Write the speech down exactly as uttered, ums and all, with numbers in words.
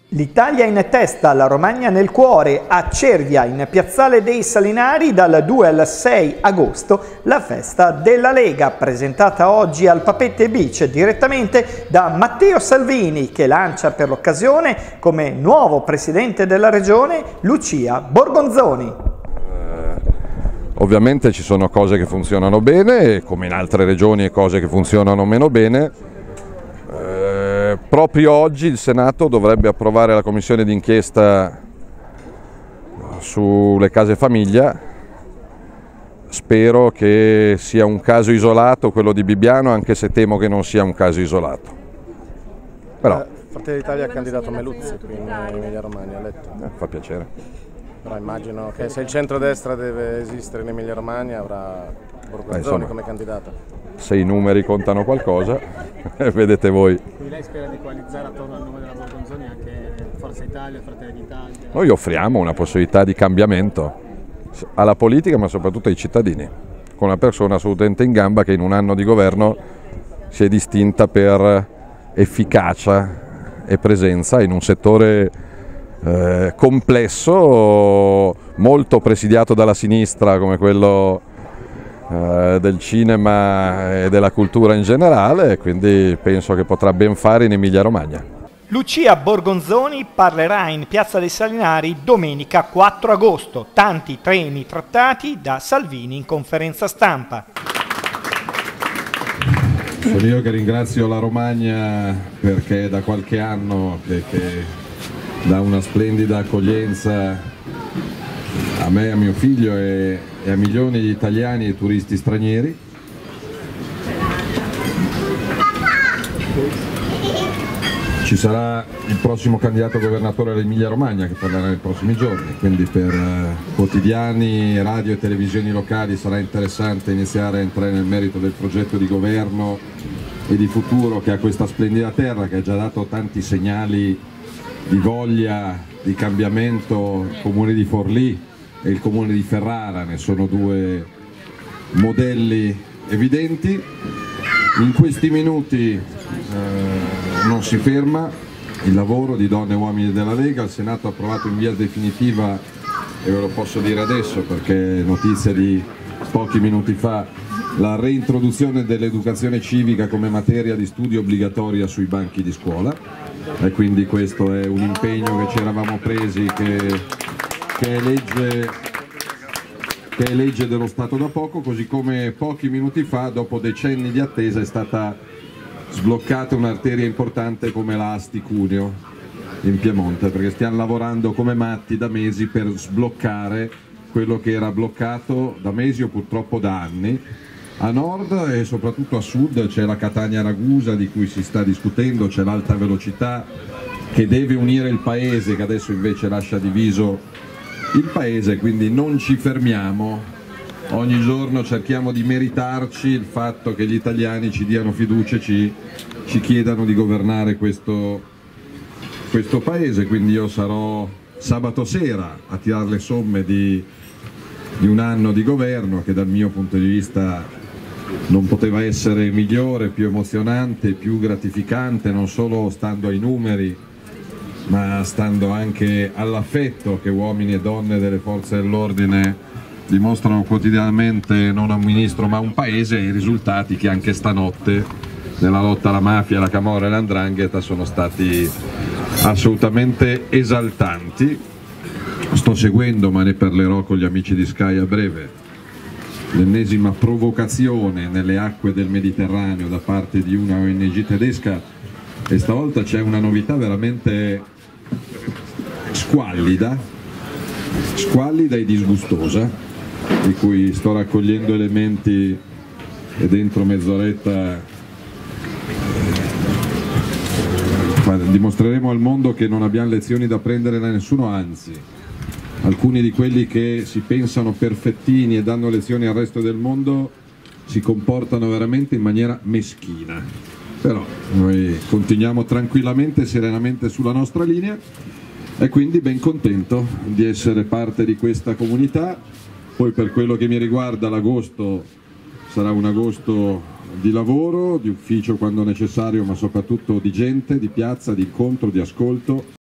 L'Italia in testa, la Romagna nel cuore, a Cervia, in Piazzale dei Salinari, dal due al sei agosto, la festa della Lega, presentata oggi al Papete Beach direttamente da Matteo Salvini, che lancia per l'occasione come nuovo presidente della regione Lucia Borgonzoni. Eh, ovviamente ci sono cose che funzionano bene, come in altre regioni, e cose che funzionano meno bene. Eh, proprio oggi il Senato dovrebbe approvare la commissione d'inchiesta sulle case famiglia. Spero che sia un caso isolato quello di Bibbiano, anche se temo che non sia un caso isolato. Però, eh, Fratelli d'Italia ha candidato Meluzzi qui in Emilia Romagna, ha letto. Eh, fa piacere. Però immagino che se il centrodestra deve esistere in Emilia Romagna avrà Borgonzoni come candidato. Se i numeri contano qualcosa, vedete voi. Quindi lei spera di coalizzare attorno al nome della Borgonzoni anche Forza Italia, Fratelli d'Italia? Noi offriamo una possibilità di cambiamento alla politica, ma soprattutto ai cittadini, con una persona assolutamente in gamba che in un anno di governo si è distinta per efficacia e presenza in un settore eh, complesso, molto presidiato dalla sinistra come quello del cinema e della cultura in generale, quindi penso che potrà ben fare in Emilia Romagna. Lucia Borgonzoni parlerà in Piazza dei Salinari domenica quattro agosto. Tanti temi trattati da Salvini in conferenza stampa. Sono io che ringrazio la Romagna perché da qualche anno che, che dà una splendida accoglienza a me, a mio figlio e, e a milioni di italiani e turisti stranieri. Ci sarà il prossimo candidato governatore dell'Emilia Romagna che parlerà nei prossimi giorni, quindi per eh, quotidiani, radio e televisioni locali sarà interessante iniziare a entrare nel merito del progetto di governo e di futuro che ha questa splendida terra, che ha già dato tanti segnali di voglia di cambiamento. Il comune di Forlì e il comune di Ferrara ne sono due modelli evidenti. In questi minuti eh, non si ferma il lavoro di donne e uomini della Lega. Il Senato ha approvato in via definitiva, e ve lo posso dire adesso perché è notizia di pochi minuti fa, la reintroduzione dell'educazione civica come materia di studio obbligatoria sui banchi di scuola, e quindi questo è un impegno che ci eravamo presi, che Che è, legge, che è legge dello Stato da poco, così come pochi minuti fa, dopo decenni di attesa, è stata sbloccata un'arteria importante come la Asti-Cuneo in Piemonte, perché stiamo lavorando come matti da mesi per sbloccare quello che era bloccato da mesi o purtroppo da anni. A nord e soprattutto a sud c'è la Catania-Ragusa di cui si sta discutendo, c'è l'alta velocità che deve unire il paese, che adesso invece lascia diviso il paese, quindi non ci fermiamo, ogni giorno cerchiamo di meritarci il fatto che gli italiani ci diano fiducia e ci, ci chiedano di governare questo, questo paese, quindi io sarò sabato sera a tirare le somme di, di un anno di governo che dal mio punto di vista non poteva essere migliore, più emozionante, più gratificante, non solo stando ai numeri ma stando anche all'affetto che uomini e donne delle forze dell'ordine dimostrano quotidianamente non a un ministro ma a un paese, e i risultati che anche stanotte nella lotta alla mafia, la camorra e l'andrangheta sono stati assolutamente esaltanti. Sto seguendo, ma ne parlerò con gli amici di Sky a breve, l'ennesima provocazione nelle acque del Mediterraneo da parte di una O N G tedesca, e stavolta c'è una novità veramente squallida, squallida e disgustosa, di cui sto raccogliendo elementi e dentro mezz'oretta eh, dimostreremo al mondo che non abbiamo lezioni da prendere da nessuno, anzi alcuni di quelli che si pensano perfettini e danno lezioni al resto del mondo si comportano veramente in maniera meschina. Però noi continuiamo tranquillamente e serenamente sulla nostra linea, e quindi ben contento di essere parte di questa comunità. Poi per quello che mi riguarda l'agosto sarà un agosto di lavoro, di ufficio quando necessario, ma soprattutto di gente, di piazza, di incontro, di ascolto.